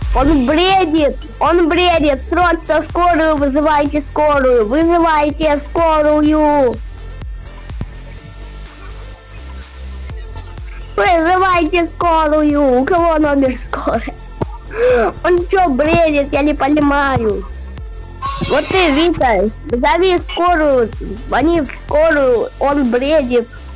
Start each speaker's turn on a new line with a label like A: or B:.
A: Он бредит, срочно скорую вызывайте, скорую. Вызывайте скорую, у кого номер скорой? Он чё бредит, я не понимаю. Вот ты, Витя, зови скорую, звони в скорую, он бредит.